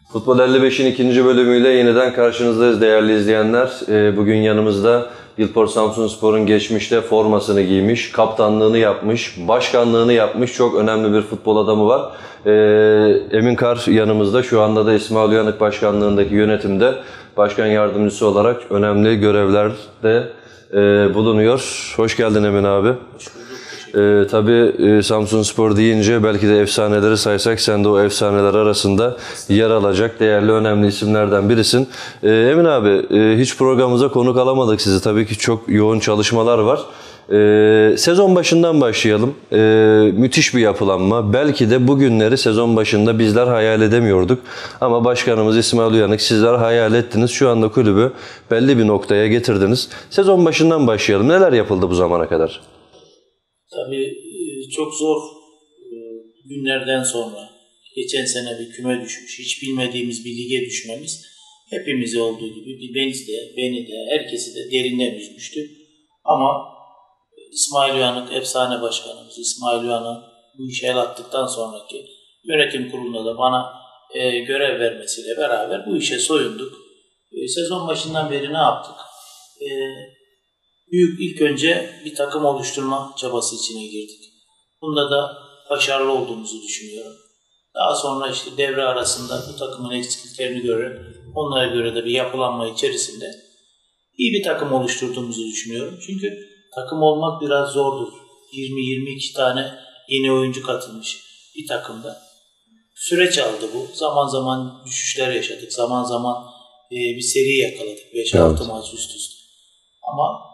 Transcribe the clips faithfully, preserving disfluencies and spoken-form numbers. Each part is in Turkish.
Futbol elli beşin ikinci bölümüyle yeniden karşınızdayız değerli izleyenler. Bugün yanımızda İlport Samsunspor'un geçmişte formasını giymiş, kaptanlığını yapmış, başkanlığını yapmış çok önemli bir futbol adamı var. Emin Kar yanımızda, şu anda da İsmail Uyanık başkanlığındaki yönetimde başkan yardımcısı olarak önemli görevlerde bulunuyor. Hoş geldin Emin abi. Hoş bulduk. Ee, tabii e, Samsunspor deyince belki de efsaneleri saysak sen de o efsaneler arasında yer alacak değerli önemli isimlerden birisin. Ee, Emin abi e, hiç programımıza konuk alamadık sizi. Tabii ki çok yoğun çalışmalar var. Ee, sezon başından başlayalım. Ee, müthiş bir yapılanma. Belki de bugünleri sezon başında bizler hayal edemiyorduk. Ama başkanımız İsmail Uyanık, sizler hayal ettiniz. Şu anda kulübü belli bir noktaya getirdiniz. Sezon başından başlayalım. Neler yapıldı bu zamana kadar? Tabii çok zor günlerden sonra geçen sene bir küme düşmüş, hiç bilmediğimiz bir lige düşmemiz hepimize olduğu gibi beni de, beni de, herkesi de derinden üzmüştü. Ama İsmail Uyanık, efsane başkanımız İsmail Uyanık bu işe el attıktan sonraki yönetim kurulunda da bana e, görev vermesiyle beraber bu işe soyunduk. E, sezon başından beri ne yaptık? E, Büyük ilk önce bir takım oluşturma çabası içine girdik. Bunda da başarılı olduğumuzu düşünüyorum. Daha sonra işte devre arasında bu takımın eksikliklerini görerek onlara göre de bir yapılanma içerisinde iyi bir takım oluşturduğumuzu düşünüyorum. Çünkü takım olmak biraz zordur. yirmi yirmi iki tane yeni oyuncu katılmış bir takımda. Süreç aldı bu. Zaman zaman düşüşler yaşadık. Zaman zaman e, bir seri yakaladık. beş altı evet. Maç üst üste. Ama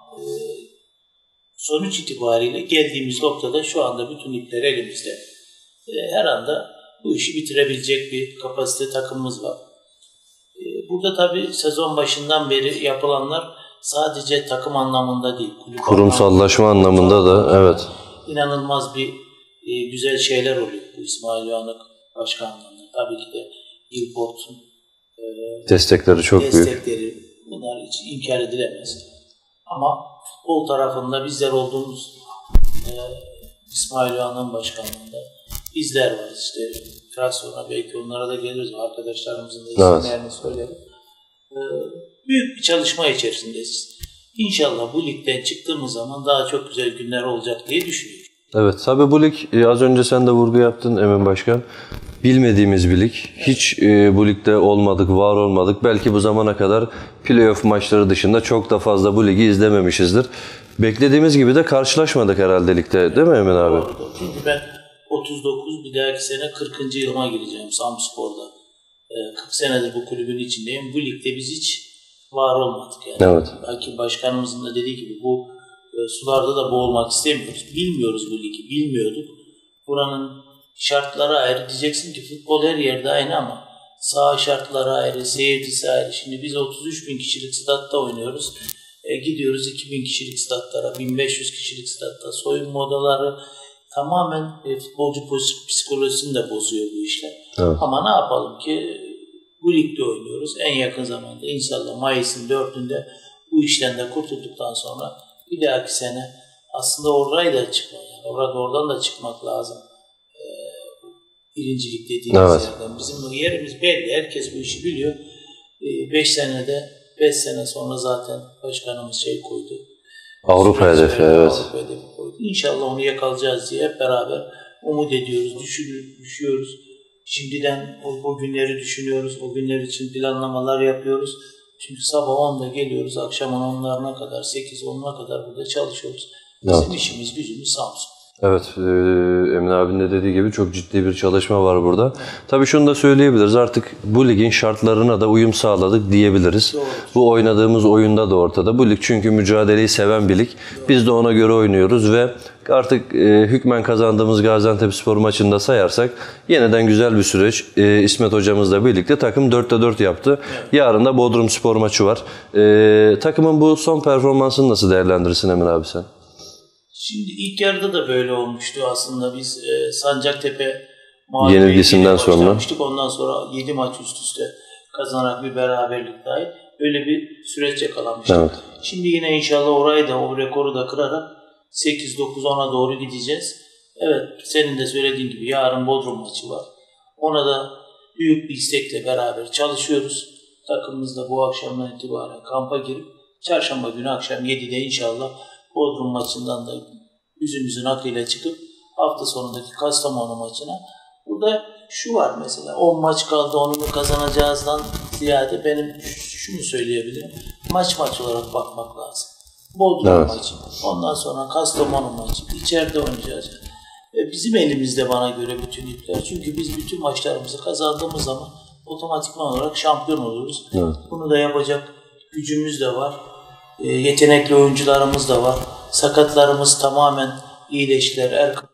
sonuç itibariyle geldiğimiz noktada şu anda bütün ipler elimizde. Her anda bu işi bitirebilecek bir kapasite takımımız var. Burada tabii sezon başından beri yapılanlar sadece takım anlamında değil, kurumsallaşma anlamında, anlamında da evet. İnanılmaz bir güzel şeyler oluyor bu İsmail Uyanık başkanlığında. Tabii ki de İlport'un destekleri çok destekleri, büyük. Bunlar hiç inkar edilemez. Ama futbol tarafında bizler olduğumuz e, İsmail Uyanık'ın başkanlığında bizler varız işte. Biraz sonra belki onlara da geliriz. Arkadaşlarımızın da isimlerini evet. söylerim. E, büyük bir çalışma içerisindeyiz. İnşallah bu ligden çıktığımız zaman daha çok güzel günler olacak diye düşünüyorum. Evet, tabii bu lig az önce sen de vurgu yaptın Emin Başkan. Bilmediğimiz bir lig. Hiç e, bu ligde olmadık, var olmadık. Belki bu zamana kadar playoff maçları dışında çok da fazla bu ligi izlememişizdir. Beklediğimiz gibi de karşılaşmadık herhalde ligde, değil mi Emin abi? Doğru. Çünkü ben otuz dokuz, bir dahaki sene kırkıncı yılıma gireceğim Samsunspor'da. kırk senedir bu kulübün içindeyim. Bu ligde biz hiç var olmadık yani. Evet. Belki başkanımızın da dediği gibi bu sularda da boğulmak istemiyoruz. Bilmiyoruz bu ligi, bilmiyorduk. Buranın şartları ayrı. Diyeceksin ki futbol her yerde aynı ama saha şartları ayrı, seyircisi ayrı. Şimdi biz otuz üç bin kişilik statta oynuyoruz. E, gidiyoruz iki bin kişilik statlara, bin beş yüz kişilik statta. Soyunma odaları tamamen e, futbolcu psikolojisini de bozuyor bu işler. Evet. Ama ne yapalım ki bu ligde oynuyoruz. En yakın zamanda inşallah Mayıs'ın dördünde bu işten de kurtulduktan sonra bir dahaki sene aslında orayı da çıkmak, yani orada oradan da çıkmak lazım. Birincilik dediğimiz evet. yerden. Bizim yerimiz belli. Herkes bu işi biliyor. beş senede, beş sene sonra zaten başkanımız şey koydu. Avrupa hedefi, evet. Avrupa hedefi koydu. İnşallah onu yakalayacağız diye hep beraber umut ediyoruz, düşün, düşüyoruz. Şimdiden o, o günleri düşünüyoruz. O günler için planlamalar yapıyoruz. Çünkü sabah onda geliyoruz, akşam onlarına kadar, sekiz onuna kadar burada çalışıyoruz. Bizim evet. işimiz, gücümüz Samsun. Evet, e, Emin abinin de dediği gibi çok ciddi bir çalışma var burada. Tabii şunu da söyleyebiliriz, artık bu ligin şartlarına da uyum sağladık diyebiliriz. Doğru. Bu oynadığımız oyunda da ortada. Bu lig çünkü mücadeleyi seven bir lig. Biz de ona göre oynuyoruz ve artık e, hükmen kazandığımız Gaziantepspor maçında sayarsak yeniden güzel bir süreç. E, İsmet hocamızla birlikte takım dörtte dört yaptı. Evet. Yarın da Bodrumspor maçı var. E, takımın bu son performansını nasıl değerlendirirsin Emin abi sen? Şimdi ilk yarıda da böyle olmuştu aslında. Biz e, Sancaktepe yenilgisinden sonra ondan sonra yedi maç üst üste kazanarak bir beraberlik dahil böyle bir süreç yakalamıştık. Evet. Şimdi yine inşallah orayı da, o rekoru da kırarak sekiz dokuz ona doğru gideceğiz. Evet, senin de söylediğin gibi yarın Bodrum maçı var. Ona da büyük bir istekle beraber çalışıyoruz. Takımımız da bu akşamdan itibaren kampa girip çarşamba günü akşam yedide inşallah Bodrum maçından da yüzümüzün akıyla çıkıp hafta sonundaki Kastamonu maçına. Burada şu var mesela, on maç kaldı, onu mu kazanacağızdan ziyade benim şunu söyleyebilirim. Maç maç olarak bakmak lazım. Bodrum evet. maçı, ondan sonra Kastamonu maçı, içeride oynayacağız. E bizim elimizde bana göre bütün ipler. Çünkü biz bütün maçlarımızı kazandığımız zaman otomatikman olarak şampiyon oluruz. Evet. Bunu da yapacak gücümüz de var. E, yetenekli oyuncularımız da var. Sakatlarımız tamamen iyileştiler. Erkan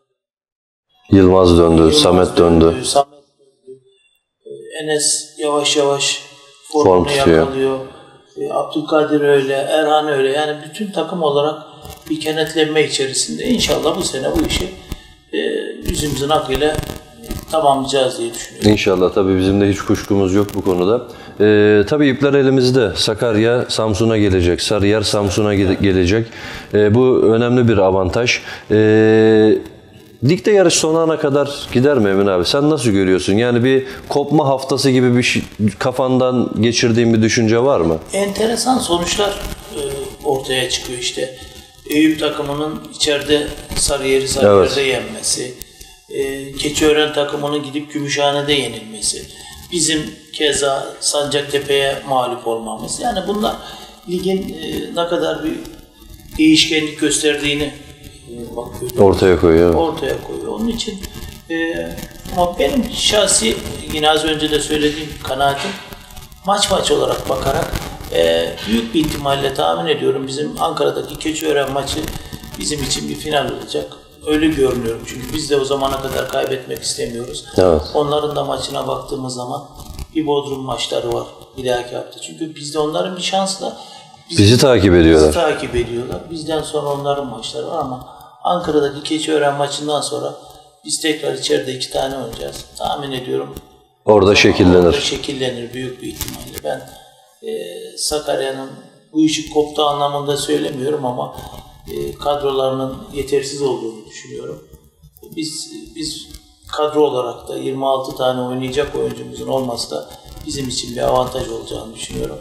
Yılmaz döndü, Yılmaz Samet döndü. döndü. Samet döndü. E, Enes yavaş yavaş Form formunu tutuyor. yakalıyor. E, Abdülkadir öyle, Erhan öyle. Yani bütün takım olarak bir kenetlenme içerisinde. İnşallah bu sene bu işi e, yüzümüzün akıyla tamamlayacağız diye düşünüyorum. İnşallah, tabii bizim de hiç kuşkumuz yok bu konuda. Ee, tabii ipler elimizde. Sakarya Samsun'a gelecek, Sarıyer Samsun'a ge- gelecek. Ee, bu önemli bir avantaj. Ee, ligde yarış son ana kadar gider mi Emin abi? Sen nasıl görüyorsun? Yani bir kopma haftası gibi bir şey, kafandan geçirdiğin bir düşünce var mı? Enteresan sonuçlar e, ortaya çıkıyor işte. Eyüp takımının içeride Sarıyer'i Sarıyer'de Evet. yenmesi, e, Keçiören takımının gidip Gümüşhane'de yenilmesi, bizim keza Sancaktepe'ye mağlup olmamız. Yani bunlar ligin e, ne kadar bir değişkenlik gösterdiğini e, bakıyoruz. Ortaya koyuyor. Ortaya koyuyor. Onun için e, ama benim şahsi, yine az önce de söylediğim kanaatim, maç maç olarak bakarak e, büyük bir ihtimalle tahmin ediyorum bizim Ankara'daki Keçiören maçı bizim için bir final olacak. Öyle görünüyorum çünkü biz de o zamana kadar kaybetmek istemiyoruz. Evet. Onların da maçına baktığımız zaman bir Bodrum maçları var bir dahaki hafta. Çünkü bizde onların bir şansla bizi, Bizi takip ediyorlar. Bizi takip ediyorlar. Bizden sonra onların maçları var ama Ankara'daki Keçiören maçından sonra biz tekrar içeride iki tane oynayacağız. Tahmin ediyorum. Orada şekillenir. Orada şekillenir büyük bir ihtimalle. Ben e, Sakarya'nın bu işi koptuğu anlamında söylemiyorum ama e, kadrolarının yetersiz olduğunu düşünüyorum. Biz biz kadro olarak da yirmi altı tane oynayacak oyuncumuzun olması da bizim için bir avantaj olacağını düşünüyorum.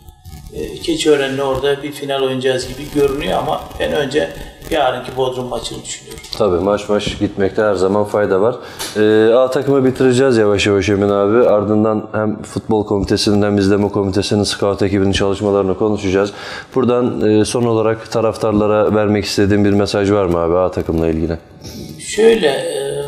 E, Keçiören'le orada bir final oynayacağız gibi görünüyor ama ben önce yarınki Bodrum maçını düşünüyorum. Tabii maç maç gitmekte her zaman fayda var. Ee, A takımı bitireceğiz yavaş yavaş Emin abi. Ardından hem futbol komitesinin hem izleme komitesinin scout ekibinin çalışmalarını konuşacağız. Buradan e, son olarak taraftarlara vermek istediğin bir mesaj var mı abi A takımla ilgili? Şöyle, e,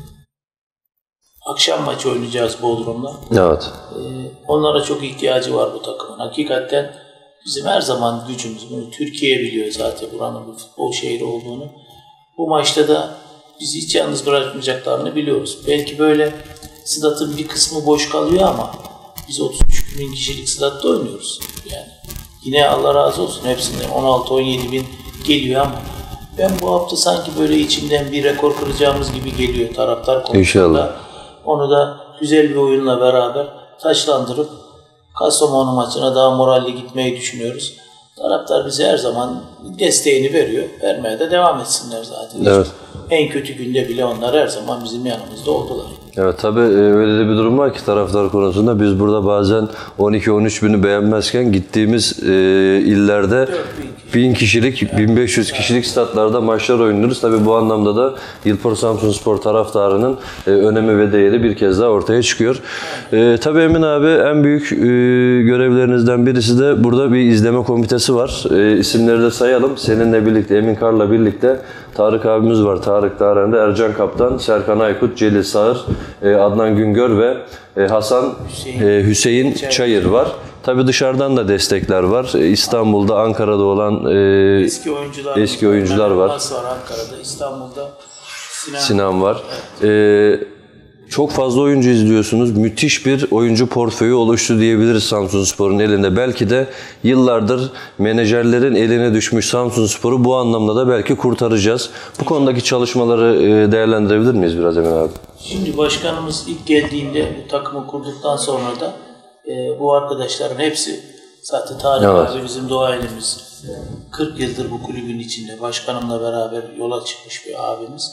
akşam maçı oynayacağız Bodrum'la. Evet. E, onlara çok ihtiyacı var bu takımın. Hakikaten bizim her zaman gücümüz, bunu Türkiye biliyor zaten buranın bir futbol şehri olduğunu. Bu maçta da bizi hiç yalnız bırakmayacaklarını biliyoruz. Belki böyle stadın bir kısmı boş kalıyor ama biz otuz üç bin kişilik statta oynuyoruz. Yani yine Allah razı olsun hepsinden on altı on yedi bin geliyor ama ben bu hafta sanki böyle içimden bir rekor kıracağımız gibi geliyor taraftar konusunda. İnşallah. Onu da güzel bir oyunla beraber taçlandırıp Kastamonu maçına daha moralli gitmeyi düşünüyoruz. Taraftar bize her zaman desteğini veriyor. Vermeye de devam etsinler zaten. Evet. En kötü günde bile onlar her zaman bizim yanımızda oldular. Evet tabii öyle de bir durum var ki taraftar konusunda biz burada bazen on iki on üç bini beğenmezken gittiğimiz e, illerde bin kişilik, bin beş yüz kişilik statlarda maçlar oynuyoruz. Tabii bu anlamda da Yılpor Samsunspor taraftarının e, önemi ve değeri bir kez daha ortaya çıkıyor. E, tabii Emin abi en büyük e, görevlerinizden birisi de burada bir izleme komitesi var. E, isimleri de sayalım. Seninle birlikte, Emin Kar'la birlikte Tarık abimiz var. Tarık Darende, Ercan Kaptan, Serkan Aykut, Celil Sağır, Adnan Güngör ve Hasan Hüseyin, Hüseyin Çayır var. Tabii dışarıdan da destekler var. İstanbul'da, Ankara'da olan eski oyuncular, eski oyuncular var. var. Ankara'da, İstanbul'da Sinan, Sinan var. Evet. Ee, çok fazla oyuncu izliyorsunuz. Müthiş bir oyuncu portföyü oluştu diyebiliriz Samsunspor'un elinde. Belki de yıllardır menajerlerin eline düşmüş Samsunspor'u bu anlamda da belki kurtaracağız. Bu konudaki çalışmaları değerlendirebilir miyiz biraz Emin abi? Şimdi başkanımız ilk geldiğinde bu takımı kurduktan sonra da e, bu arkadaşların hepsi zaten Tarık evet. abi bizim duayenimiz. kırk yıldır bu kulübün içinde başkanımla beraber yola çıkmış bir abimiz.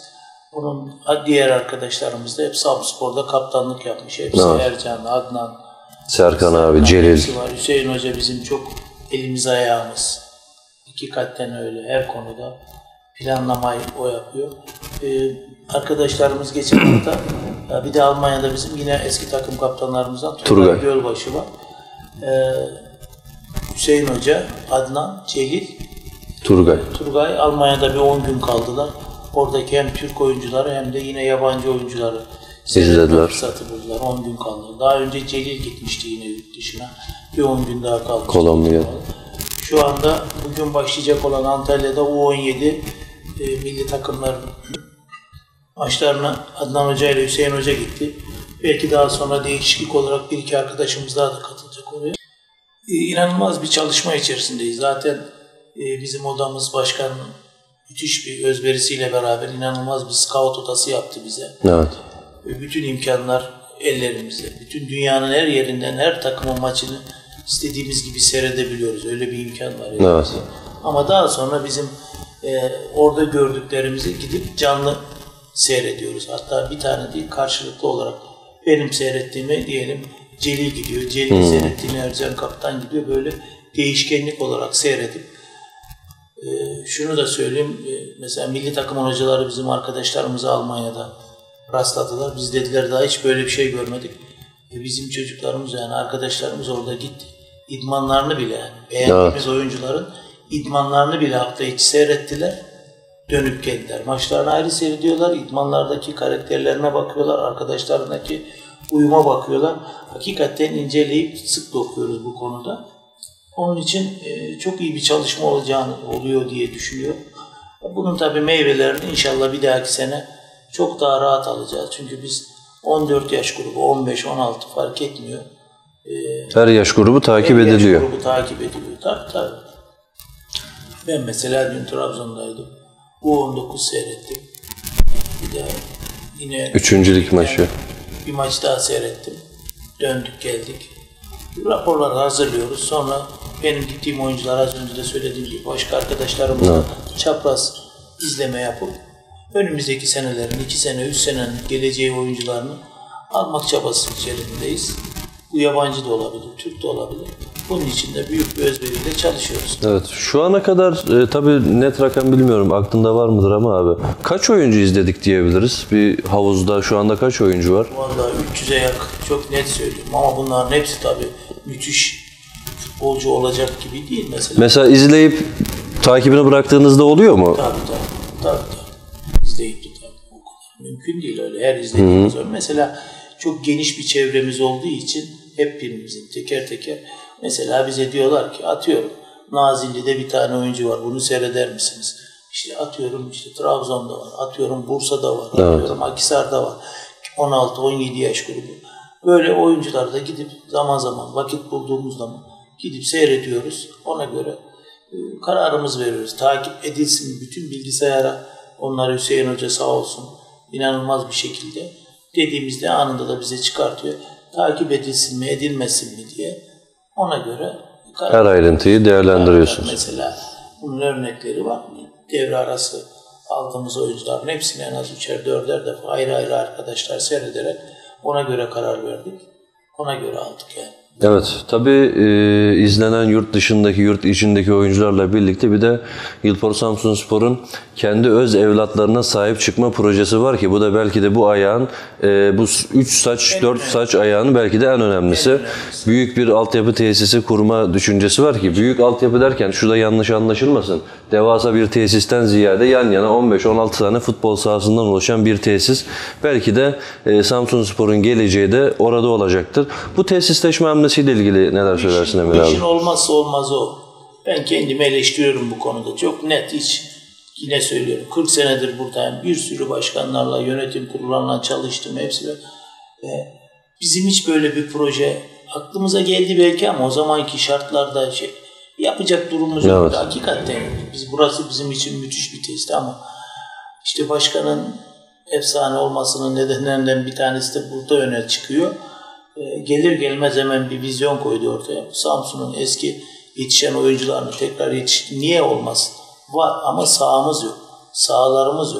Bunun diğer arkadaşlarımız da hep Samspor'da kaptanlık yapmış. Hepsi Evet. Ercan, Adnan, Serkan abi, Celil. hepsi var. Hüseyin Hoca bizim çok elimiz ayağımız. Hakikaten öyle. Her konuda planlamayı o yapıyor. Ee, arkadaşlarımız geçen hafta ya bir de Almanya'da bizim yine eski takım kaptanlarımızdan Turgay, Turgay. Gölbaşı var. Ee, Hüseyin Hoca, Adnan, Celil, Turgay. Turgay Almanya'da bir on gün kaldılar. Oradaki hem Türk oyuncuları hem de yine yabancı oyuncuları seyretme İzlediler. fırsatı buldular. on gün kaldılar. Daha önce Celil gitmişti yine yurt dışına. Bir on gün daha kalmıştı. Kolombiya. Şu anda bugün başlayacak olan Antalya'da U on yedi e, milli takımların maçlarına Adnan Hoca ile Hüseyin Hoca gitti. Belki daha sonra değişiklik olarak bir iki arkadaşımız daha da katılacak oraya. E, inanılmaz bir çalışma içerisindeyiz. Zaten e, bizim odamız başkanın müthiş bir özverisiyle beraber inanılmaz bir scout odası yaptı bize. Evet. E, bütün imkanlar ellerimizde. Bütün dünyanın her yerinden her takımın maçını istediğimiz gibi seyredebiliyoruz. Öyle bir imkan var. elimizde. Evet. Ama daha sonra bizim e, orada gördüklerimizi gidip canlı seyrediyoruz. Hatta bir tane değil karşılıklı olarak benim seyrettiğimi diyelim Celil gidiyor. Celil Hmm. seyrettiğini Ercan Kaptan gidiyor. Böyle değişkenlik olarak seyredip e, şunu da söyleyeyim. E, mesela milli takımın hocaları bizim arkadaşlarımızı Almanya'da rastladılar. Biz dediler daha hiç böyle bir şey görmedik. E, bizim çocuklarımız yani arkadaşlarımız orada gitti. İdmanlarını bile yani beğendiğimiz Evet. oyuncuların idmanlarını bile hafta içi seyrettiler. Dönüp geldiler. Maçlarını ayrı seyrediyorlar. İdmanlardaki karakterlerine bakıyorlar. Arkadaşlarındaki uyuma bakıyorlar. Hakikaten inceleyip sık dokuyoruz bu konuda. Onun için e, çok iyi bir çalışma olacağını oluyor diye düşünüyorum. Bunun tabii meyvelerini inşallah bir dahaki sene çok daha rahat alacağız. Çünkü biz on dört yaş grubu, on beş on altı fark etmiyor. E, Her yaş grubu takip her yaş ediliyor. grubu takip ediliyor. Tabii tabii. Ben mesela dün Trabzon'daydım. U on dokuz seyrettim. Bir daha yine Üçüncülük maçı. bir maç daha seyrettim. Döndük geldik. Raporları hazırlıyoruz. Sonra benim gittiğim oyuncular az önce de söylediğim gibi başka arkadaşlarımızla Evet. çapraz izleme yapıp önümüzdeki senelerin, iki sene, üç senenin geleceği oyuncularını almak çabası içerisindeyiz. Bu yabancı da olabilir, Türk de olabilir. Bunun için de büyük bir özveriyle çalışıyoruz. Evet. Şu ana kadar e, tabii net rakam bilmiyorum. Aklında var mıdır ama abi. Kaç oyuncu izledik diyebiliriz? Bir havuzda şu anda kaç oyuncu var? Vallahi üç yüze yakın, çok net söylüyorum ama bunların hepsi tabii müthiş futbolcu olacak gibi değil mesela. Mesela izleyip takibini bıraktığınızda oluyor mu? Tabii tabii, tabii tabii. İzleyip de tabii o kadar mümkün değil öyle her izlediğimiz zaman. Mesela çok geniş bir çevremiz olduğu için hep birimizin teker teker mesela bize diyorlar ki atıyorum Nazilli'de bir tane oyuncu var bunu seyreder misiniz? İşte atıyorum işte Trabzon'da var, atıyorum Bursa'da var, Evet. atıyorum Akhisar'da var. on altı on yedi yaş grubu. Böyle oyuncular da gidip zaman zaman vakit bulduğumuz zaman gidip seyrediyoruz. Ona göre e, kararımız veriyoruz. Takip edilsin bütün bilgisayara. Onlar Hüseyin Hoca sağ olsun inanılmaz bir şekilde dediğimizde anında da bize çıkartıyor. Takip edilsin mi edilmesin mi diye ona göre karar Her ayrıntıyı değerlendiriyorsunuz. Mesela bunun örnekleri var. Devre arası aldığımız oyuncuların hepsini en az üçer dörder defa ayrı ayrı arkadaşlar seyrederek ona göre karar verdik. Ona göre aldık yani. Evet, tabii e, izlenen yurt dışındaki, yurt içindeki oyuncularla birlikte bir de Yılpor Samsunspor'un kendi öz evlatlarına sahip çıkma projesi var ki bu da belki de bu ayağın, e, bu üç saç, dört saç ayağının belki de en önemlisi. En önemlisi. Büyük bir altyapı tesisi kurma düşüncesi var ki, büyük altyapı derken şurada yanlış anlaşılmasın. Devasa bir tesisten ziyade yan yana on beş on altı tane futbol sahasından oluşan bir tesis. Belki de e, Samsunspor'un geleceği de orada olacaktır. Bu tesisleşme hamlesiyle ilgili neler söylersin Emir abi? İşin olmazsa olmazı o. Ben kendimi eleştiriyorum bu konuda. Çok net hiç yine söylüyorum. kırk senedir buradayım. Bir sürü başkanlarla, yönetim kurullarla çalıştım. Hepsi. Ve bizim hiç böyle bir proje aklımıza geldi belki ama o zamanki şartlarda şey yapacak durumumuz Evet. yoktu. Hakikaten biz burası bizim için müthiş bir testi ama işte başkanın efsane olmasının nedenlerinden bir tanesi de burada öne çıkıyor. E, gelir gelmez hemen bir vizyon koydu ortaya. Samsun'un eski yetişen oyuncularını tekrar yetişti. Niye olmasın? Var ama sahamız yok. Sahalarımız yok.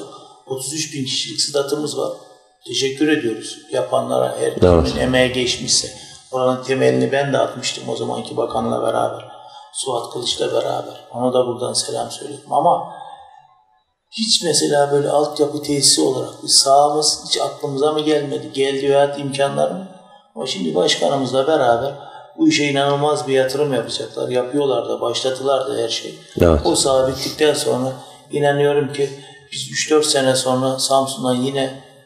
otuz üç bin kişilik statımız var. Teşekkür ediyoruz yapanlara, her kimin Evet. emeğe geçmişse. Oranın temelini ben de atmıştım o zamanki bakanla beraber. Suat Kılıç'la beraber. Ona da buradan selam söyledim ama hiç mesela böyle altyapı tesisi olarak bir sahamız hiç aklımıza mı gelmedi? Geldi veya imkanlar mı? Ama şimdi başkanımızla beraber bu işe inanılmaz bir yatırım yapacaklar. Yapıyorlar da, başlatılar da her şey. Evet. O saha bittikten sonra inanıyorum ki biz üç dört sene sonra Samsun'dan yine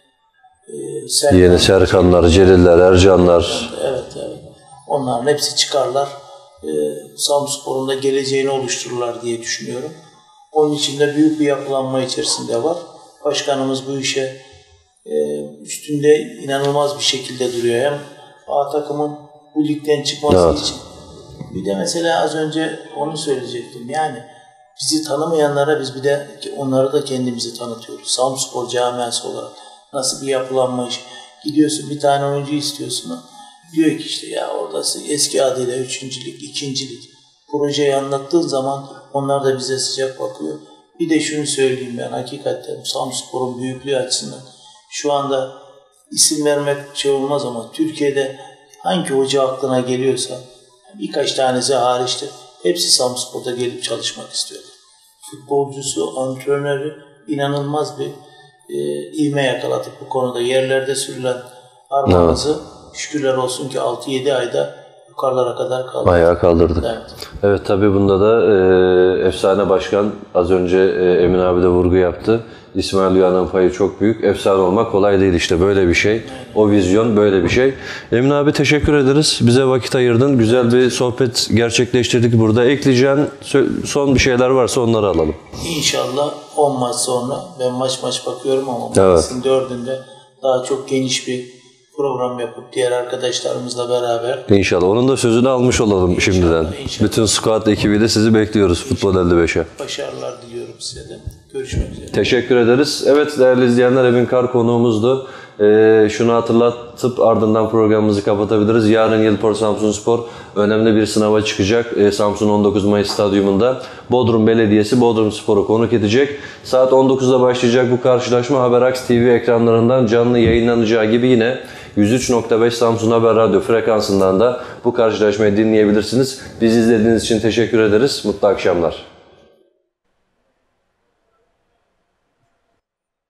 e, Serkan, Yeni Serkanlar, Celiller, Ercanlar. Evet, evet. Onların hepsi çıkarlar. E, Samsunspor'un da geleceğini oluştururlar diye düşünüyorum. Onun için de büyük bir yapılanma içerisinde var. Başkanımız bu işe e, üstünde inanılmaz bir şekilde duruyor. Hem A takımın bu ligden çıkması Evet. için. Bir de mesela az önce onu söyleyecektim. Yani bizi tanımayanlara biz bir de onları da kendimizi tanıtıyoruz. Samsunspor camiası olarak nasıl bir yapılanma iş. Gidiyorsun bir tane oyuncu istiyorsun. Diyor ki işte ya orada eski adıyla üçüncülük, ikincilik. Projeyi anlattığın zaman onlar da bize sıcak bakıyor. Bir de şunu söyleyeyim ben hakikaten Samsunspor'un büyüklüğü açısından şu anda isim vermek şey olmaz ama Türkiye'de hangi hoca aklına geliyorsa birkaç tanesi hariçtir. Hepsi Samsunspor'da gelip çalışmak istiyorlar. Futbolcusu, antrenörü inanılmaz bir e, ivme yakaladık bu konuda. Yerlerde sürülen armağanımızı evet. Şükürler olsun ki altı yedi ayda yukarılara kadar kaldı. Bayağı kaldırdık. Evet, evet tabii bunda da e, efsane başkan az önce e, Emin abi de vurgu yaptı. İsmail Rüya'nın payı çok büyük. Efsane olmak kolay değil işte böyle bir şey. O vizyon böyle bir şey. Emin abi teşekkür ederiz. Bize vakit ayırdın. Güzel bir sohbet gerçekleştirdik burada. Ekleyeceğin son bir şeyler varsa onları alalım. İnşallah on maç sonra ben maç maç bakıyorum ama evet. Mayıs'ın dördünde daha çok geniş bir program yapıp diğer arkadaşlarımızla beraber. İnşallah. Onun da sözünü almış olalım inşallah, şimdiden. Inşallah. Bütün squad ekibiyle sizi bekliyoruz inşallah. Futbol elli beşe. Başarılar diliyorum size de. Görüşmek üzere. Teşekkür ederiz. Evet değerli izleyenler Emin Kar konuğumuzdu. Ee, şunu hatırlatıp ardından programımızı kapatabiliriz. Yarın Yılpor Samsunspor önemli bir sınava çıkacak. Ee, Samsun on dokuz Mayıs Stadyumunda Bodrum Belediyesi Bodrumspor'u konuk edecek. Saat on dokuzda başlayacak bu karşılaşma Haberaks T V ekranlarından canlı yayınlanacağı gibi yine yüz üç nokta beş Samsun Haber Radyo frekansından da bu karşılaşmayı dinleyebilirsiniz. Bizi izlediğiniz için teşekkür ederiz. Mutlu akşamlar.